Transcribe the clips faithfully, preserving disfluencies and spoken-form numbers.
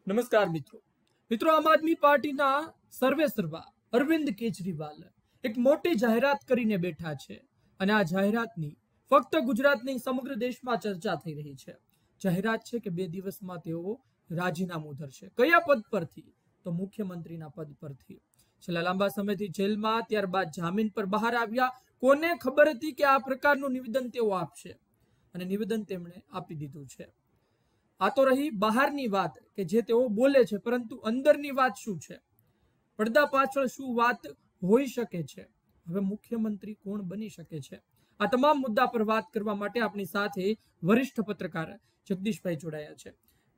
નમસ્કાર મિત્રો મિત્રો આમ આદમી પાર્ટીના સર્વે સર્વા અરવિંદ કેજરીવાલ એક મોટી જાહેરાત કરીને બેઠા છે અને આ જાહેરાતની ફક્ત ગુજરાતની સમગ્ર દેશમાં ચર્ચા થઈ રહી છે। જાહેરાત છે કે બે દિવસમાં તેઓ રાજીનામું ધરશે। કયા પદ પરથી? તો મુખ્યમંત્રીના પદ પરથી। છેલ્લા લાંબા સમયથી જેલમાં, ત્યારબાદ જામીન પર બહાર આવ્યા। કોને ખબર હતી કે આ પ્રકારનું નિવેદન તેઓ આપશે અને નિવેદન તેમણે આપી દીધું છે। આ તો રહી બહારની વાત કે જે તેઓ બોલે છે, પરંતુ અંદરની વાત શું છે? પડદા પાછળ શું વાત હોઈ શકે છે? હવે મુખ્યમંત્રી કોણ બની શકે છે? આ તમામ મુદ્દા પર વાત કરવા માટે આપણી સાથે વરિષ્ઠ પત્રકાર જગદીશભાઈ જોડાયા છે।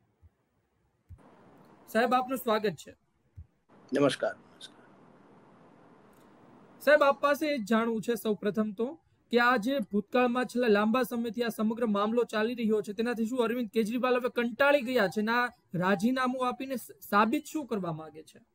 સાહેબ, આપનું સ્વાગત છે। નમસ્કાર સાહેબ, આપ પાસે જાણવું છે સૌ પ્રથમ તો કે આ જે ભૂતકાળમાં છેલ્લા લાંબા સમયથી આ સમગ્ર મામલો ચાલી રહ્યો છે તેનાથી શું અરવિંદ કેજરીવાલ હવે કંટાળી ગયા છે? ના રાજીનામું આપીને સાબિત શું કરવા માંગે છે?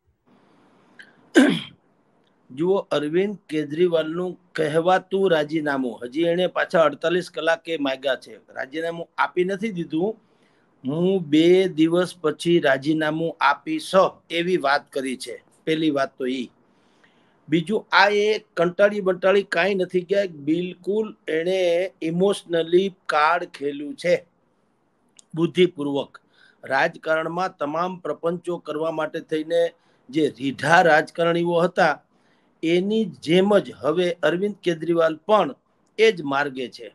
જુઓ, અરવિંદ કેજરીવાલનું કહેવાતું રાજીનામું હજી એને પાછા અડતાલીસ કલાકે માંગ્યા છે। રાજીનામું આપી નથી દીધું। હું બે દિવસ પછી રાજીનામું આપીશ એવી વાત કરી છે। પહેલી વાત તો ઈ। બીજું, આ એ કંટાળી બંટાળી કાંઈ નથી ગયા, બિલકુલ એને ઇમોશનલી કાર્ડ ખેલ્યું છે બુદ્ધિપૂર્વક। રાજકારણમાં તમામ પ્રપંચો કરવા માટે થઈને જે રીઢા રાજકારણીઓ હતા એની જેમ જ હવે અરવિંદ કેજરીવાલ પણ એ જ માર્ગે છે।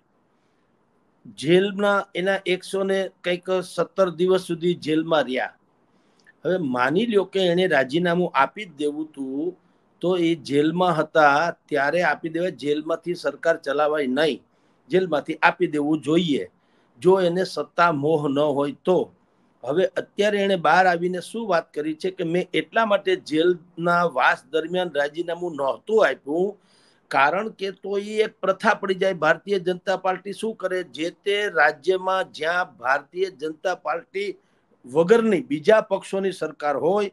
જેલના એના એકસો ને કંઈક સત્તર દિવસ સુધી જેલમાં રહ્યા। હવે માની લ્યો કે એને રાજીનામું આપી જ દેવું હતું તો એ જેલમાં હતા ત્યારે આપી દેવાય, જેલમાંથી સરકાર ચલાવાય નહીં, જેલમાંથી આપી દેવું જોઈએ જો એને સત્તા મોહ ન હોય તો। હવે અત્યારે એને બહાર આવીને શું વાત કરી છે કે મેં એટલા માટે જેલના વાસ દરમિયાન રાજીનામું નહોતું આપ્યું કારણ કે તો એ એક પ્રથા પડી જાય। ભારતીય જનતા પાર્ટી શું કરે, જે તે રાજ્યમાં જ્યાં ભારતીય જનતા પાર્ટી વગરની બીજા પક્ષોની સરકાર હોય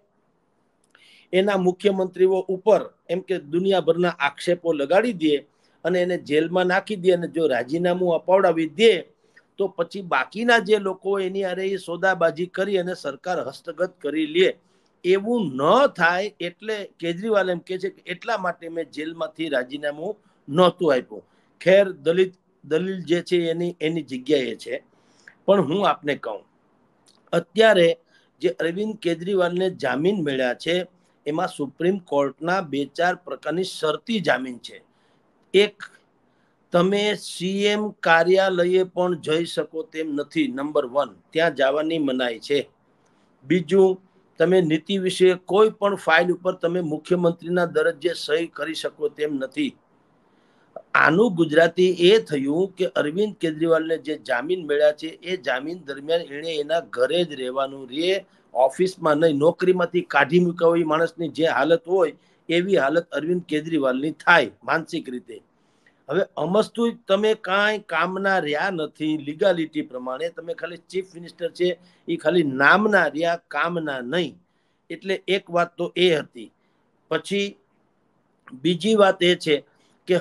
એના મુખ્યમંત્રીઓ ઉપર એમ કે દુનિયાભરના આક્ષેપો લગાડી દે અને એને જેલમાં નાખી દે અને જો રાજીનામું અપાવડાવી દે તો પછી બાકીના જે લોકો એની અરે એ સોદાબાજી કરી અને સરકાર હસ્તગત કરી લે। એવું ન થાય એટલે કેજરીવાલ એમ કે છે કે એટલા માટે મેં જેલમાંથી રાજીનામું નહોતું આપ્યું। ખેર, દલિત દલીલ જે છે એની એની જગ્યાએ છે, પણ હું આપને કહું અત્યારે જે અરવિંદ કેજરીવાલને જામીન મળ્યા છે એમાં સુપ્રીમ કોર્ટના બે ચાર પ્રકારની શરતી જામીન છે। એક, તમે સીએમ કાર્યાલયે પણ જઈ શકો તેમ નથી, નંબર વન, ત્યાં જવાની મનાઈ છે। બીજું, તમે નીતિ વિશે કોઈ પણ ફાઇલ ઉપર તમે મુખ્યમંત્રીના દરજ્જે સહી કરી શકો તેમ નથી। આનું ગુજરાતી એ થયું કે અરવિંદ કેજરીવાલને જે જામીન મળ્યા છે એ જામીન દરમિયાન એણે એના ઘરે જ રહેવાનું રહે, ઓફિસમાં નહીં। નોકરીમાંથી કાઢી મૂક્યા હોય માણસની જે હાલત હોય એવી હાલત અરવિંદ કેજરીવાલની થાય માનસિક રીતે। હવે અમસ્તુ તમે કાંઈ કામના રહ્યા નથી લીગાલિટી પ્રમાણે, તમે ખાલી ચીફ મિનિસ્ટર છે એ ખાલી નામના રહ્યા, કામના નહીં। એટલે એક વાત તો એ હતી। પછી બીજી વાત એ છે કે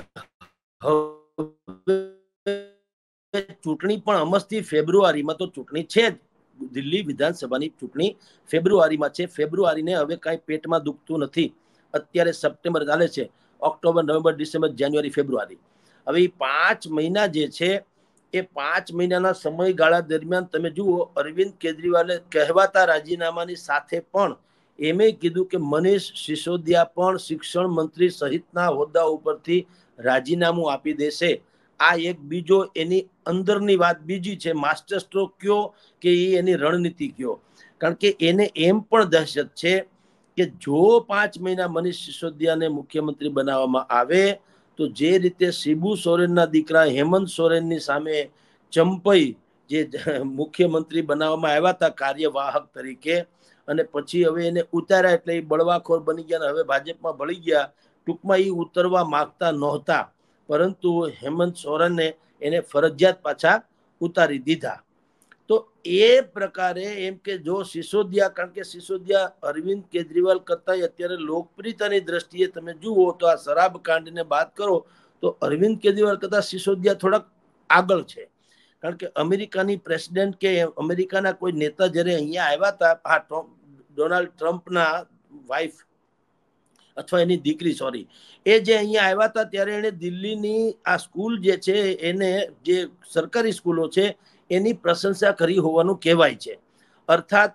ચૂંટણી પણ અમસ્તી ફેબ્રુઆરીમાં તો ચૂંટણી છે જ, દિલ્હી વિધાનસભાની ચૂંટણી ફેબ્રુઆરીમાં છે। ફેબ્રુઆરીને હવે કાંઈ પેટમાં દુખતું નથી। અત્યારે સપ્ટેમ્બર ચાલે છે, October, November, December, January, February, હવે પાંચ મહિના જે છે એ પાંચ મહિનાના સમયગાળા દરમિયાન તમે જુઓ અરવિંદ કેજરીવાલે કહેવાતા રાજીનામાની સાથે પણ એમે કીધું કે મનીષ સિસોદિયા પણ શિક્ષણ મંત્રી સહિતના હોદ્દા ઉપરથી રાજીનામું આપી દેશે। આ એક બીજો એની અંદરની વાત બીજી છે, માસ્ટર સ્ટ્રોક કયો કે એ એની રણનીતિ કયો, કારણ કે એને એમ પણ દહેશત છે કે જો પાંચ મહિના મનીષ સિસોદિયાને મુખ્યમંત્રી બનાવવામાં આવે તો જે રીતે શિબુ સોરેનના દીકરા હેમંત સોરેનની સામે ચંપઈ જે મુખ્યમંત્રી બનાવવામાં આવ્યા હતા કાર્યવાહક તરીકે અને પછી હવે એને ઉતાર્યા એટલે એ બળવાખોર બની ગયા અને હવે ભાજપમાં ભળી ગયા। ટૂંકમાં એ ઉતરવા માંગતા નહોતા, પરંતુ હેમંત સોરેને એને ફરજિયાત પાછા ઉતારી દીધા। તો એ પ્રકારે એમ કે જો સિસોદિયા, કારણ કે સિસોદિયા અરવિંદ કેજરીવાલ કરતા અત્યારે લોકપ્રિયતાની દ્રષ્ટિએ તમે જુઓ તો આ શરાબ કાંડને બાદ કરો તો અરવિંદ કેજરીવાલ કરતા સિસોદિયા થોડાક આગળ છે। કારણ કે અમેરિકાની પ્રેસિડેન્ટ કે અમેરિકાના કોઈ નેતા જ્યારે અહીંયા આવ્યા હતા, આ ડોનાલ્ડ ટ્રમ્પના વાઇફ અથવા એની દીકરી સોરી એ જે અહીંયા આવ્યા હતા ત્યારે એને દિલ્હીની આ સ્કૂલ જે છે એને જે સરકારી સ્કૂલો છે એની પ્રશંસા કરી હોવાનું કહેવાય છે. અર્થાત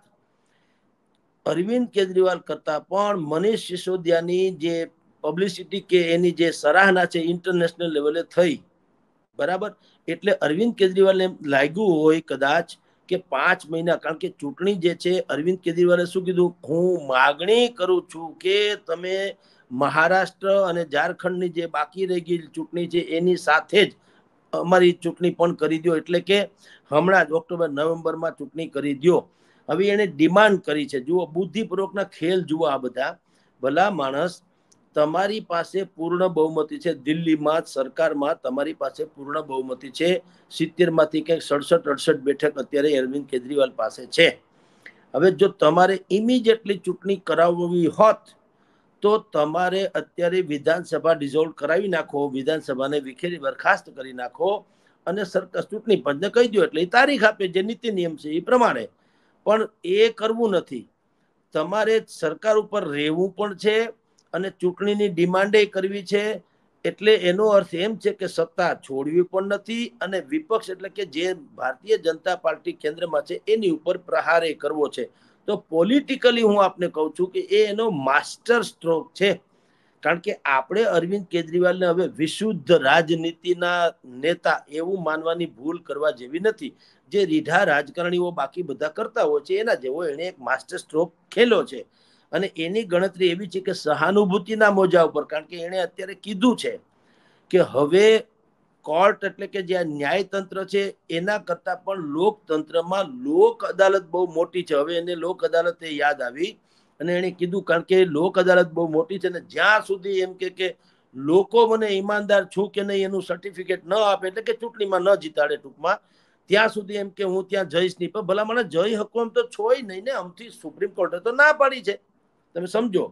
અરવિંદ કેજરીવાલ કરતા પણ મનીષ સિસોદિયાની જે પબ્લિસિટી કે એની જે સરાહના છે ઇન્ટરનેશનલ લેવલે થઈ, બરાબર. એટલે અરવિંદ કેજરીવાલને લાગ્યું હોય કદાચ કે પાંચ મહિના, કારણ કે ચૂંટણી જે છે અરવિંદ કેજરીવાલે શું કીધું, હું માગણી કરું છું કે તમે મહારાષ્ટ્ર અને ઝારખંડની જે બાકી રહી ગયેલી ચૂંટણી છે એની સાથે જ અમારી ચૂંટણી પણ કરી દો, એટલે કે હમણાં જ ઓક્ટોબર નવેમ્બરમાં ચૂંટણી કરી દો. હવે એને ડિમાન્ડ કરી છે. જુઓ બુદ્ધિપૂર્વકના ખેલ જુઓ આ બધા. ભલા માણસ, તમારી પાસે પૂર્ણ બહુમતી છે દિલ્હીમાં સરકારમાં, તમારી પાસે પૂર્ણ બહુમતી છે. સિત્તેર માંથી કંઈક સડસઠ અડસઠ બેઠક અત્યારે અરવિંદ કેજરીવાલ પાસે છે. હવે જો તમારે ઇમિડિયેટલી ચૂંટણી કરાવવી હોત તો તમારે અત્યારે વિધાનસભા ડિઝોલ્વ કરાવી નાખો, વિધાનસભાને વિખેરી બરખાસ્ત કરી નાખો અને સરકાર ચૂંટણી પંચને કહી દો, એટલે એ તારીખ આપે જે નીતિ નિયમ છે એ પ્રમાણે. પણ એ કરવું નથી. તમારે સરકાર ઉપર રહેવું પણ છે અને ચૂંટણીની ડિમાન્ડે કરવી છે. એટલે એનો અર્થ એમ છે કે સત્તા છોડવી પણ નથી અને વિપક્ષ એટલે કે જે ભારતીય જનતા પાર્ટી કેન્દ્રમાં છે એની ઉપર પ્રહારે કરવો છે. તો પોલિટિકલી હું આપને કહું છું કે એ એનો માસ્ટર સ્ટ્રોક છે. કારણ કે આપણે અરવિંદ કેજરીવાલને હવે વિશુદ્ધ રાજનીતિના નેતા એવું માનવાની ભૂલ કરવા જેવી નથી. જે રીઢા રાજકારણીઓ બાકી બધા કરતા હોય છે એના જેવો એને એક માસ્ટર સ્ટ્રોક ખેલો છે. અને એની ગણતરી એવી છે કે સહાનુભૂતિના મોજા ઉપર, કારણ કે એને અત્યારે કીધું છે કે હવે કોર્ટ એટલે કે જે ન્યાયતંત્ર છે એના કરતા પણ લોકતંત્રમાં લોક અદાલત બહુ મોટી છે. હવે એને લોક અદાલતે યાદ આવી અને એને કીધું, કારણ કે લોક અદાલત બહુ મોટી છે ને જ્યાં સુધી એમ કે કે લોકો મને ઈમાનદાર છું કે નહીં એનું સર્ટિફિકેટ ન આપે, એટલે કે ચૂંટણીમાં ન જીતાડે ટૂંકમાં, ત્યાં સુધી એમ કે હું ત્યાં જઈશ નહીં. પણ ભલા મને જઈ શકો એમ તો છોય નહીં ને. આમથી સુપ્રીમ કોર્ટે તો ના પાડી છે. તમે સમજો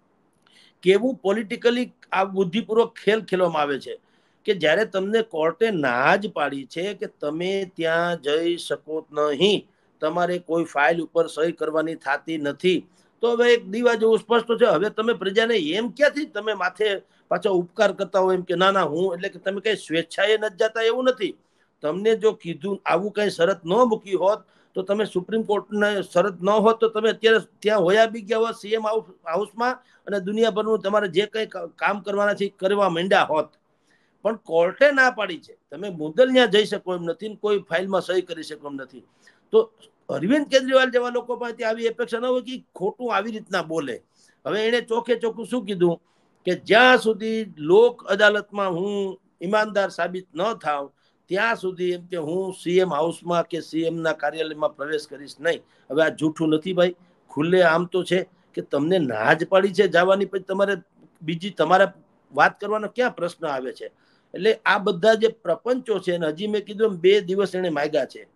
કેવું પોલિટિકલી આ બુદ્ધિપૂર્વક ખેલ ખેલવામાં આવે છે કે જ્યારે તમને કોર્ટે ના જ પાડી છે કે તમે ત્યાં જઈ શકો નહીં, તમારે કોઈ ફાઇલ ઉપર સહી કરવાની થતી નથી, તો હવે એક દીવા જેવું સ્પષ્ટ છે. હવે તમે પ્રજાને એમ ક્યાંથી તમે માથે પાછા ઉપકાર કરતા હોય એમ કે ના ના હું, એટલે કે તમે કઈ સ્વેચ્છાએ નથી જતા એવું નથી. તમને જો કીધું આવું કઈ શરત ન મૂકી હોત તો તમે સુપ્રીમ કોર્ટને શરત ન હોત તો તમે અત્યારે ત્યાં હોયા બી ગયા હોત સીએમ હાઉસમાં અને દુનિયાભરનું તમારે જે કઈ કામ કરવાના છે કરવા માંડ્યા હોત. પણ કોર્ટે ના પાડી છે. તમે મુદ્દલ ત્યાં જઈ શકો એમ નથી, કોઈ ફાઇલમાં સહી કરી શકો એમ નથી. તો અરવિંદ કેજરીવાલ જેવા લોકો પાસે આવી અપેક્ષા ન હોય કે ખોટું આવી રીતના બોલે. હવે એને ચોખે ચોખ્ખું શું કીધું કે જ્યાં સુધી લોક અદાલતમાં હું ઈમાનદાર સાબિત ન થાવ ત્યાં સુધી એમ કે હું સીએમ હાઉસમાં કે સીએમ ના કાર્યાલયમાં પ્રવેશ કરીશ નહીં. હવે આ જૂઠું નથી ભાઈ, ખુલ્લે આમ તો છે કે તમને ના જ પાડી છે જવાની, પછી તમારે બીજી તમારા વાત કરવાનો ક્યાં પ્રશ્ન આવે છે. એટલે આ બધા જે પ્રપંચો છે ને હજી મેં કીધું બે દિવસ એને માગ્યા છે.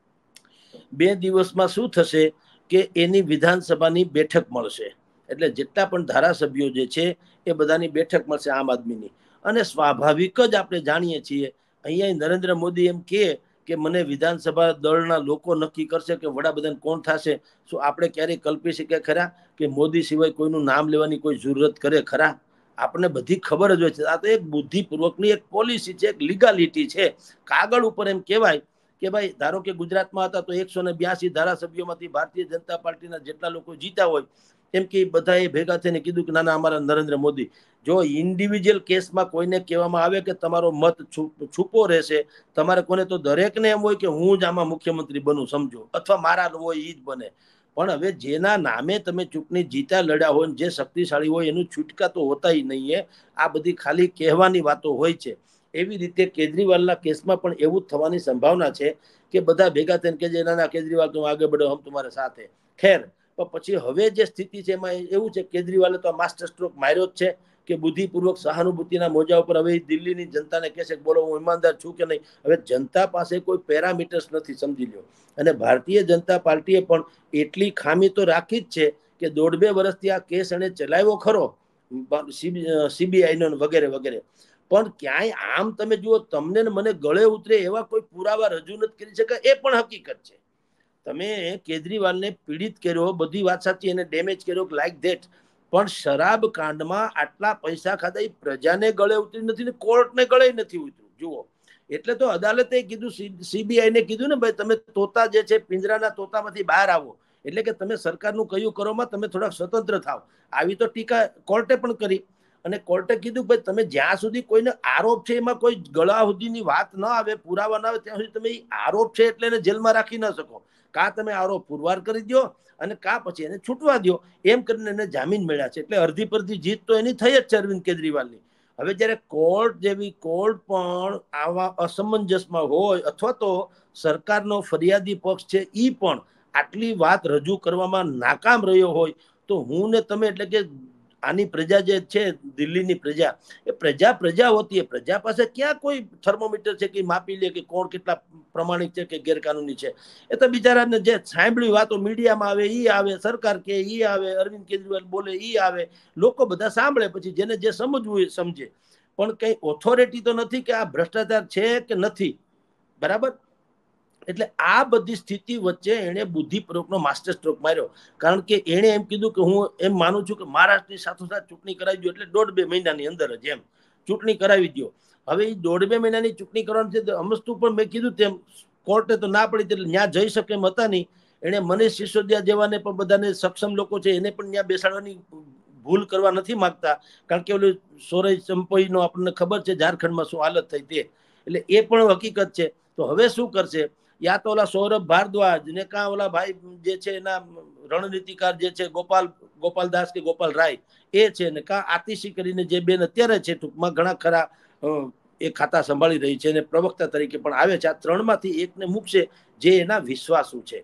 બે દિવસમાં શું થશે કે એની વિધાનસભાની બેઠક મળશે. એટલે જેટલા પણ ધારાસભ્યો જે છે એ બધાની બેઠક મળશે આમ આદમીની. અને સ્વાભાવિક જ આપણે જાણીએ છીએ અહીંયા નરેન્દ્ર મોદી એમ કહે કે મને વિધાનસભા દળના લોકો નક્કી કરશે કે વડાપ્રધાન કોણ થશે. શું આપણે ક્યારેય કલ્પી શકીએ ખરા કે મોદી સિવાય કોઈનું નામ લેવાની કોઈ જરૂરત કરે ખરા? આપણને બધી ખબર જ હોય છે. આ તો એક બુદ્ધિપૂર્વકની એક પોલિસી છે, એક લીગાલિટી છે. કાગળ ઉપર એમ કહેવાય કે ભાઈ ધારો કે ગુજરાતમાં હતા તો એકસો ને બ્યાસી ધારાસભ્યોમાંથી ભારતીય જનતા પાર્ટીના જેટલા લોકો જીતા હોય એમ કે બધાએ ભેગા થઈને કીધું કે ના ના અમારા નરેન્દ્ર મોદી. જો ઇન્ડિવિજ્યુઅલ કેસમાં કોઈને કહેવામાં આવે કે તમારો મત છુપો રહેશે, તમારે કોને તો દરેકને એમ હોય કે હું જ આમાં મુખ્યમંત્રી બનું સમજો, અથવા મારા હોય એ જ બને. પણ હવે જેના નામે તમે ચૂંટણી જીતા લડ્યા હોય જે શક્તિશાળી હોય એનું છૂટકા તો હોતા નહીં. આ બધી ખાલી કહેવાની વાતો હોય છે. એવી રીતે કેજરીવાલના કેસમાં પણ એવું જ થવાની સંભાવના છે કે બધા ભેગા થઈને કે જે નાના કેજરીવાલ તું આગળ બઢો હમ તમારા સાથે. ખેર પણ પછી હવે જે સ્થિતિ છે એમાં એવું છે કેજરીવાલે તો માસ્ટર સ્ટ્રોક માર્યો જ છે કે બુદ્ધિપૂર્વક સહાનુભૂતિના મોજા ઉપર હવે દિલ્હીની જનતાને કહેશે કે બોલો હું ઈમાનદાર છું કે નહીં. હવે જનતા પાસે કોઈ પેરામીટર્સ નથી, સમજી લો. અને ભારતીય જનતા પાર્ટીએ પણ એટલી ખામી તો રાખી જ છે કે દોઢ બે વર્ષથી આ કેસ એને ચલાવ્યો ખરો સીબીઆઈ નો વગેરે વગેરે, પણ ક્યાંય આમ તમે જુઓ તમને ને મને ગળે ઉતરે એવા કોઈ પુરાવા રજૂ નથી કરી શકાય, એ પણ હકીકત છે. તમે કેજરીવાલને પીડિત કર્યો, બધી વાત સાચી, એને ડેમેજ કર્યો લાઈક ધેટ, પણ શરાબ કાંડમાં આટલા પૈસા ખાધા એ પ્રજાને ગળે ઉતરી નથી ને કોર્ટને ગળે નથી ઉતર્યું. જુઓ, એટલે તો અદાલતે કીધું, સીબીઆઈ ને કીધું ને ભાઈ તમે તોતા જે છે પિંજરાના તોતામાંથી બહાર આવો, એટલે કે તમે સરકારનું કયું કરોમાં તમે થોડાક સ્વતંત્ર થાવ. આવી તો ટીકા કોર્ટે પણ કરી, અને કોર્ટે કીધું ભાઈ તમે જ્યાં સુધી કોઈને આરોપ છે એમાં કોઈ ગળા સુધીની વાત ન આવે, પુરાવા ન આવે, ત્યાં સુધી તમે આરોપ છે એટલે એને જેલમાં રાખી ન શકો. કાં તમે આરોપ પુરવાર કરી દો અને કાં પછી એને છૂટવા દો, એમ કરીને એને જામીન મળ્યા છે. એટલે અડધી પરધી જીત તો એની થઈ જ છે અરવિંદ કેજરીવાલની. હવે જયારે કોર્ટ જેવી કોર્ટ પણ આવા અસમંજસમાં હોય, અથવા તો સરકારનો ફરિયાદી પક્ષ છે ઈ પણ આટલી વાત રજૂ કરવામાં નાકામ રહ્યો હોય, તો હું ને તમે એટલે કે આની પ્રજા જે છે દિલ્હીની પ્રજા, એ પ્રજા પ્રજા હોતી, પ્રજા પાસે ક્યાં કોઈ થર્મોમીટર છે કે માપી લે કે કોણ કેટલા પ્રમાણિક છે કે ગેરકાનૂની છે. એ તો બિચારાને જે સાંભળી વાતો મીડિયામાં આવે ઈ આવે, સરકાર કે ઈ આવે, અરવિંદ કેજરીવાલ બોલે ઈ આવે, લોકો બધા સાંભળે, પછી જેને જે સમજવું એ સમજે. પણ કઈ ઓથોરિટી તો નથી કે આ ભ્રષ્ટાચાર છે કે નથી, બરાબર. એટલે આ બધી સ્થિતિ વચ્ચે એને બુદ્ધિપૂર્વકનો માસ્ટર સ્ટ્રોક માર્યો. કારણ કે એને એમ કીધું કે હું એમ માનું છું કે મહારાષ્ટ્રની સાથોસાથ ચૂંટણી કરાવી દો, એટલે દોઢ બે મહિનાની અંદર જ એમ ચૂંટણી કરાવી દો. હવે એ દોઢ બે મહિનાની ચૂંટણી કરવાની છે, અમસ્તુ પણ મેં કીધું તેમ કોર્ટે તો ના પડી, એટલે ત્યાં જઈ શકે એમ હતા નહીં. એને મનીષ સિસોદિયા જેવાને પણ બધાને સક્ષમ લોકો છે એને પણ ત્યાં બેસાડવાની ભૂલ કરવા નથી માંગતા, કારણ કે ઓલું સોરઈ ચંપઈનો આપણને ખબર છે ઝારખંડમાં શું હાલત થઈ તે, એટલે એ પણ હકીકત છે. તો હવે શું કરશે, યા તો ઓલા સૌરભ ભારદ્વાજ ને કાં ઓલા ભાઈ જે છે એના રણનીતિકાર જે છે ગોપાલ ગોપાલદાસ કે ગોપાલ રાય એ છે, ને કાં આતિશી કરીને જે બેન અત્યારે છે ટૂંકમાં ઘણા ખરા એ ખાતા સંભાળી રહી છે અને પ્રવક્તા તરીકે પણ આવે છે. આ ત્રણ માંથી એકને મૂકશે જે એના વિશ્વાસુ છે.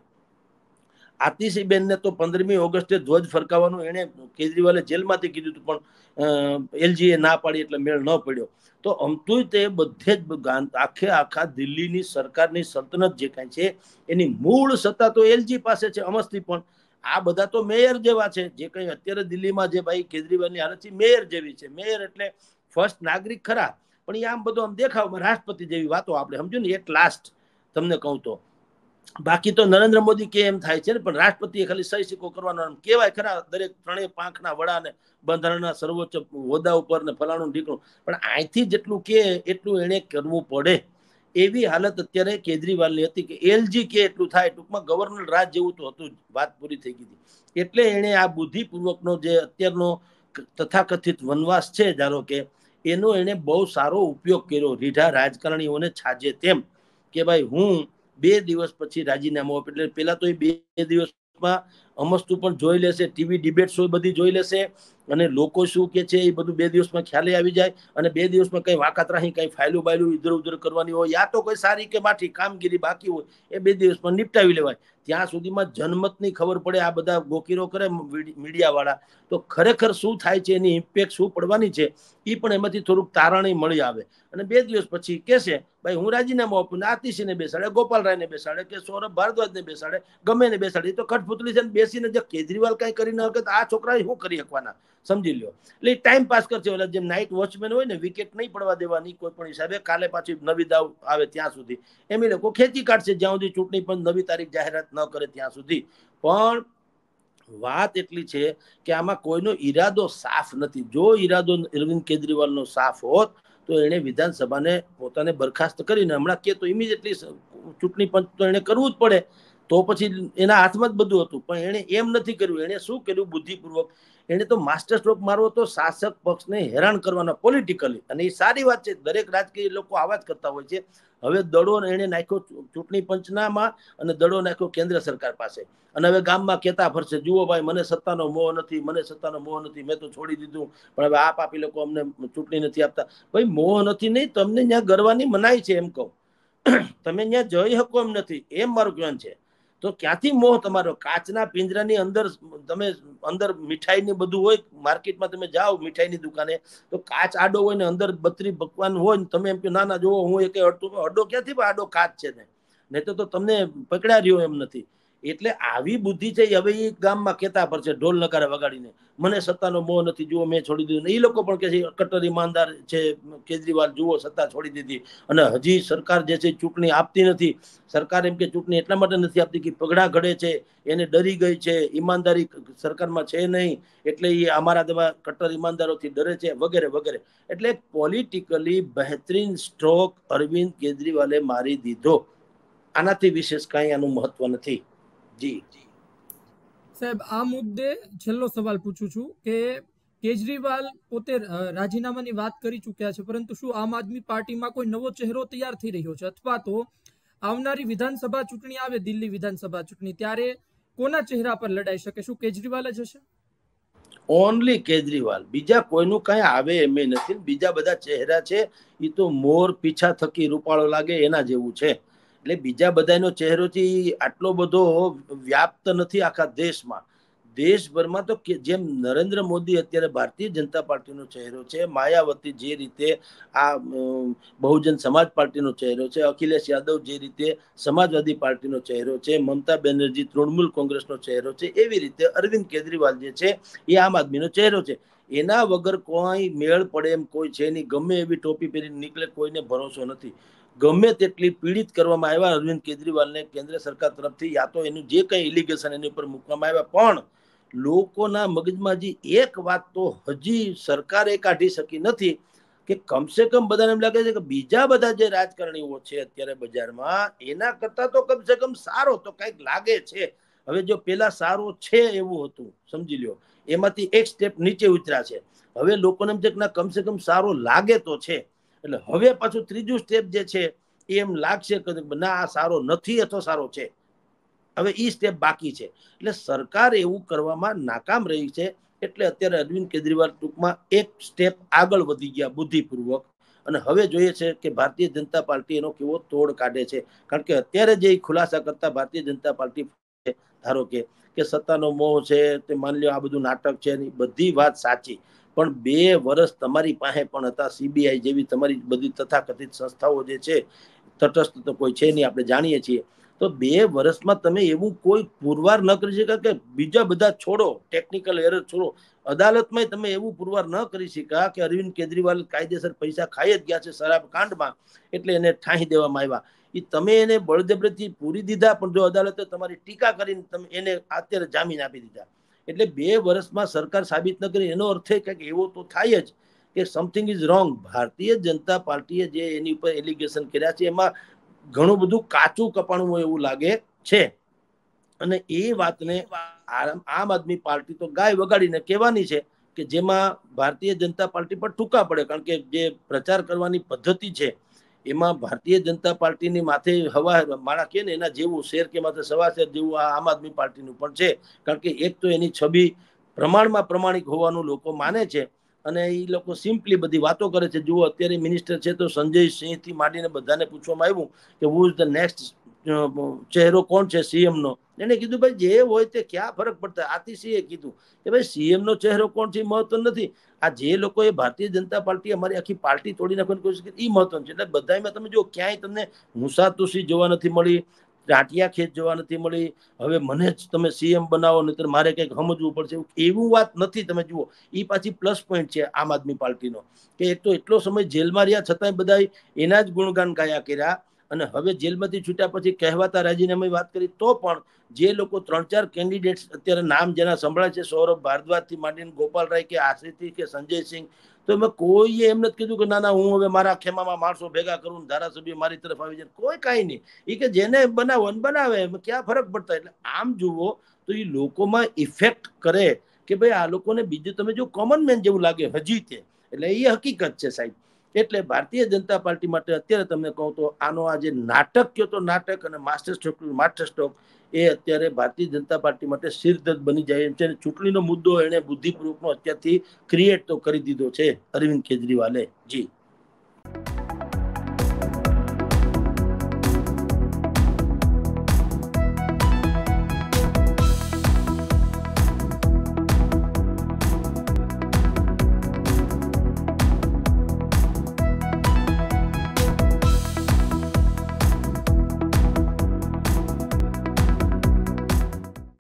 આતિશીબેન ને તો પંદરમી ઓગસ્ટે ધ્વજ ફરકાવવાનું એને કેજરીવાલે જેલમાંથી કીધું હતું, પણ એલજી એ ના પાડી એટલે મેળ ન પડ્યો. તો અમતું તે બધે જ આખે આખા દિલ્હીની સરકારની સલ્તનત જે કાંઈ છે એની મૂળ સત્તા તો એલજી પાસે છે, અમસ્તી પણ. આ બધા તો મેયર જેવા છે, જે કઈ અત્યારે દિલ્હીમાં જે ભાઈ કેજરીવાલની હાલત છે મેયર જેવી છે. મેયર એટલે ફર્સ્ટ નાગરિક ખરા, પણ એ આમ બધું આમ દેખાવમાં રાષ્ટ્રપતિ જેવી વાતો આપણે સમજો ને, એક લાસ્ટ તમને કહું તો. બાકી તો નરેન્દ્ર મોદી કે એમ થાય છે ને, પણ રાષ્ટ્રપતિએ ખાલી સહી સિક્કો કરવાનો કેવાય ખરા, દરેક ત્રણેય પાંખના વડાને બંધારણના સર્વોચ્ચ હોદ્દા ઉપર ને ફલાણું ઢીકણું, પણ અહીંથી જેટલું કે એટલું એને કરવું પડે. એવી હાલત અત્યારે કેજરીવાલની હતી કે એલજી કે એટલું થાય, ટૂંકમાં ગવર્નર રાજ જેવું તો હતું જ, વાત પૂરી થઈ ગઈ. એટલે એને આ બુદ્ધિપૂર્વકનો જે અત્યારનો તથાકથિત વનવાસ છે ધારો કે, એનો એને બહુ સારો ઉપયોગ કર્યો, રીઢા રાજકારણીઓને છાજે તેમ, કે ભાઈ હું બે દિવસ પછી રાજીનામું આપું. એટલે પેલા તો એ બે દિવસમાં અમસ્તુ પણ જોઈ લેશે, ટીવી ડિબેટ્સ બધી જોઈ લેશે, અને લોકો શું કે છે એ બધું બે દિવસમાં ખ્યાલે આવી જાય. અને બે દિવસમાં કઈ વાકાતરાહી કઈ ફાયલું બાયલું ઇધર ઉધર કરવાની હોય, યા તો કોઈ સારી કે માઠી કામગીરી બાકી હોય, એ બે દિવસમાં નિપટાવી લેવાય. ત્યાં સુધીમાં જનમતની ખબર પડે, આ બધા ગોકીરો કરે મીડિયા વાળા, તો ખરેખર શું થાય છે, એની ઇમ્પેક્ટ શું પડવાની છે, એ પણ એમાંથી થોડુંક તારણી મળી આવે. અને બે દિવસ પછી કેશે ભાઈ હું રાજીનામું આપું, ને આતિશીને બેસાડે, ગોપાલ રાયને બેસાડે કે સૌરભ ભારદ્વાજને બેસાડે, ગમે ને બેસાડે, તો કઠપુતળી છે બેસીને જે કેજરીવાલ કઈ કરી ન શકે તો આ છોકરા શું કરી શકવાના, સમજી લ્યો. એટલે ટાઈમ પાસ કરશે. ઓલા જેમ નાઇટ વોચમેન હોય ને, વિકેટ નહીં પડવા દેવાની કોઈ પણ હિસાબે, કાલે પાછી નવી દાવ આવે ત્યાં સુધી એમ એ લોકો ખેંચી કાઢશે, જ્યાં સુધી ચૂંટણી પણ નવી તારીખ જાહેરાત ન કરે ત્યાં સુધી. પણ વાત એટલી છે કે આમાં કોઈનો ઈરાદો સાફ નથી. જો ઈરાદો અરવિંદ કેજરીવાલનો સાફ હોત તો એને વિધાનસભાને પોતાને બરખાસ્ત કરીને હમણાં કે તો ઇમિડિયેટલી ચૂંટણી પંચ તો એને કરવું જ પડે, તો પછી એના હાથમાં જ બધું હતું. પણ એને એમ નથી કર્યું. એને શું કર્યું બુદ્ધિપૂર્વક, એને તો માસ્ટર સ્ટ્રોક મારવો તો શાસક પક્ષને હેરાન કરવાના પોલિટિકલી, અને એ સારી વાત છે. દરેક રાજકીય લોકો આવા જ કરતા હોય છે. હવે દડો એને નાખ્યો ચૂંટણી પંચનામાં, અને દડો નાખ્યો કેન્દ્ર સરકાર પાસે, અને હવે ગામમાં કેતા ફરશે, જુઓ ભાઈ મને સત્તાનો મોહ નથી, મને સત્તાનો મોહ નથી, મેં તો છોડી દીધું, પણ હવે આ પાપી લોકો અમને ચૂંટણી નથી આપતા. ભાઈ મોહ નથી નહીં, તમને ત્યાં ગરવાની મનાઈ છે એમ કહું, તમે ત્યાં જઈ શકો એમ નથી, એમ મારું કહેવાનું છે. તો ક્યાંથી મોહ તમારો? કાચના પિંજરાની અંદર તમે અંદર મીઠાઈની બધું હોય, માર્કેટમાં તમે જાઓ મીઠાઈની દુકાને, તો કાચ આડો હોય ને અંદર બત્રી પકવાન હોય ને, તમે એમ કે ના ના જોવો હું એક અડતો, અડો ક્યાંથી? આડો કાચ છે ને, નહીં તો તમને પકડ્યા રહ્યો એમ નથી. એટલે આવી બુદ્ધિ છે હવે એ ગામમાં કહેતા પર છે ઢોલ નકારા વગાડીને, મને સત્તાનો મોહ નથી, જુઓ મેં છોડી દીધું. એ લોકો પણ કે છે કટ્ટર ઈમાનદાર છે કેજરીવાલ, જુઓ સત્તા છોડી દીધી. અને હજી સરકાર જે છે ચૂંટણી આપતી નથી. સરકાર એમ કે ચૂંટણી એટલા માટે નથી આપતી કે પગડા ઘડે છે, એને ડરી ગઈ છે, ઈમાનદારી સરકારમાં છે નહીં, એટલે એ અમારા દેવા કટ્ટર ઈમાનદારોથી ડરે છે, વગેરે વગેરે. એટલે પોલિટિકલી બહેતરીન સ્ટ્રોક અરવિંદ કેજરીવાલે મારી દીધો. આનાથી વિશેષ કઈ આનું મહત્વ નથી. જી સાહેબ, આ મુદ્દે છેલ્લો સવાલ પૂછું છું કે કેજરીવાલ પોતે રાજીનામાની વાત કરી ચૂક્યા છે, પરંતુ શું આમ આદમી પાર્ટીમાં કોઈ નવો ચહેરો તૈયાર થઈ રહ્યો છે, અથવા તો આવનારી વિધાનસભા ચૂંટણી આવે, દિલ્હી વિધાનસભા ચૂંટણી, ત્યારે કોના ચહેરા પર લડાઈ શકે? શું કેજરીવાલ જ હશે? ઓનલી કેજરીવાલ, બીજા કોઈનું કઈ આવે એમ નથી. બીજા બધા ચહેરા છે એ તો મોર પીછા થકી રૂપાળો લાગે એના જેવું છે. એટલે બીજા બધાનો ચહેરો છે આટલો બધો વ્યાપ્ત નથી આખા દેશમાં. દેશભરમાં તો જેમ નરેન્દ્ર મોદી અત્યારે ભારતીય જનતા પાર્ટીનો ચહેરો છે, માયાવતી જે રીતે આ બહુજન સમાજ પાર્ટીનો ચહેરો છે, અખિલેશ યાદવ જે રીતે સમાજવાદી પાર્ટીનો ચહેરો છે, મમતા બેનર્જી તૃણમૂલ કોંગ્રેસનો ચહેરો છે, એવી રીતે અરવિંદ કેજરીવાલ જે છે એ આમ આદમીનો ચહેરો છે. એના વગર કોઈ મેળ પડે એમ કોઈ છે નહીં. ગમે એવી ટોપી પહેરીને નીકળે, કોઈને ભરોસો નથી. ગમે તેટલી પીડિત કરવામાં આવ્યા અરવિંદ કેજરીવાલને કેન્દ્ર સરકાર તરફથી, યા તો એનું જે કઈ એલિગેશન એની ઉપર મૂકવામાં આવ્યા, પણ લોકોના મગજમાં જે એક વાત તો હજી સરકારે કાઢી શકી નથી કે કમસે કમ બધાને એમ લાગે છે કે બીજા બધા જે રાજકારણીઓ છે અત્યારે બજારમાં એના કરતા તો કમસે કમ સારો તો કઈક લાગે છે. હવે જો પેલા સારો છે એવું હતું, સમજી લ્યો, એમાંથી એક સ્ટેપ નીચે ઉતર્યા છે. હવે લોકોને એમ છે કે ના કમસે કમ સારો લાગે તો છે. એટલે હવે પાછું ત્રીજું સ્ટેપ જે છે એમ લાગશે કે ના આ સારો નથી અથવા સારો છે. હવે ઈ સ્ટેપ બાકી છે. એટલે સરકાર એવું કરવામાં નાકામ રહી છે. એટલે અત્યારે અરવિંદ કેજરીવાલ ટૂંકમાં એક સ્ટેપ આગળ વધી ગયા બુદ્ધિપૂર્વક. અને હવે જોઈએ છે કે ભારતીય જનતા પાર્ટી એનો કેવો તોડ કાઢે છે. કારણ કે અત્યારે જે ખુલાસા કરતા ભારતીય જનતા પાર્ટી, ધારો કે કે સત્તાનો મોહ છે, તે માની લ્યો આ બધું નાટક છે, બધી વાત સાચી, પણ બે વર્ષ તમારી પાસે પણ હતા. સીબીઆઈ જેવી તમારી બધી તથાકથિત સંસ્થાઓ જે છે, તટસ્થ તો કોઈ છે નહીં, આપણે જાણીએ છીએ. તો બે વર્ષમાં તમે એવું કોઈ પુરવાર ન કરી શક્યા કે બીજા બધા છોડો, ટેકનિકલ એરર છોડો, અદાલતમાં તમે એવું પુરવાર ન કરી શક્યા કે અરવિંદ કેજરીવાલ કાયદેસર પૈસા ખાઈ જ ગયા છે શરાબ કાંડમાં, એટલે એને ઠાંહી દેવામાં આવ્યા. એ તમે એને બળજબરીથી પૂરી દીધા, પણ જો અદાલતે તમારી ટીકા કરીને તમે એને અત્યારે જામીન આપી દીધા. એટલે બે વર્ષમાં સરકાર સાબિત ન કરી, એનો અર્થ કંઈક એવો તો થાય જ કે something is wrong. Bharatiya Janata પાર્ટીએ જે એની ઉપર એલિગેશન કર્યા છે એમાં ઘણું બધું કાચું કપાણું હોય એવું લાગે છે. અને એ વાતને આમ આદમી પાર્ટી તો ગાય વગાડીને કહેવાની છે કે જેમાં ભારતીય જનતા પાર્ટી પર ટૂંકા પડે. કારણ કે જે પ્રચાર કરવાની પદ્ધતિ છે એમાં ભારતીય જનતા પાર્ટીની માથે હવા માણા કે ને એના જેવું શેર કે માથે સવા શેર જેવું આ આમ આદમી પાર્ટીનું પણ છે. કારણ કે એક તો એની છબી પ્રમાણમાં પ્રમાણિક હોવાનું લોકો માને છે, અને એ લોકો સિમ્પલી બધી વાતો કરે છે. જુઓ અત્યારે મિનિસ્ટર છે તો સંજય સિંહ થી માંડીને બધાને પૂછવામાં આવ્યું કે હુ ઇઝ ધ નેક્સ્ટ ચહેરો કોણ છે સીએમ નો. એને કીધું ભાઈ જે હોય તે ક્યાં ફરક પડતા. આતિશીએ કીધું કે ભાઈ સીએમ નો ચહેરો કોણ છે મહત્વ નથી. આ જે લોકો એ ભારતીય જનતા પાર્ટી અમારી આખી પાર્ટી તોડી નાખવાની કોશિશ કરી એ મહત્વ છે. એટલે બધામાં તમે જો ક્યાંય તમને મુસાતુસી જોવા નથી મળી, ટાંટિયા ખેંચ જોવા નથી મળી. હવે મને જ તમે સીએમ બનાવો નહીતર મારે કંઈક સમજવું પડશે, એવું વાત નથી. તમે જુઓ એ પાછી પ્લસ પોઈન્ટ છે આમ આદમી પાર્ટીનો કે એક તો એટલો સમય જેલમાં રહ્યા છતાંય બધા એના જ ગુણગાન ગાયા કર્યા. અને હવે જેલમાંથી છૂટ્યા પછી કહેવાતા રાજીનામાની વાત કરી તો પણ જે લોકો ત્રણ ચાર કેન્ડિડેટ્સ અત્યારે નામ જેના સંભળાય છે, સૌરભ ભારદ્વાજ થી માંડીને ગોપાલ રાય કે આશિષ કે સંજય સિંહ, તો એમાં કોઈએ એમ નથી કીધું કે ના ના હું હવે મારા ખેમામાં માણસો ભેગા કરું, ધારાસભ્ય મારી તરફ આવી જાય. કોઈ કાંઈ નહીં. એ કે જેને બનાવો બનાવે, ક્યાં ફરક પડતા. એટલે આમ જુઓ તો એ લોકોમાં ઇફેક્ટ કરે કે ભાઈ આ લોકોને બીજું તમે જો કોમન મેન જેવું લાગે હજી તે. એટલે એ હકીકત છે સાહેબ. એટલે ભારતીય જનતા પાર્ટી માટે અત્યારે તમને કહું તો આનો આ જે નાટક કયો તો નાટક અને માસ્ટર સ્ટ્રોક માસ્ટર સ્ટ્રોક એ અત્યારે ભારતીય જનતા પાર્ટી માટે શિરદર્દ બની જાય એમ છે. ચૂંટણીનો મુદ્દો એને બુદ્ધિપૂર્વકનો અત્યારથી ક્રિએટ તો કરી દીધો છે અરવિંદ કેજરીવાલે. જી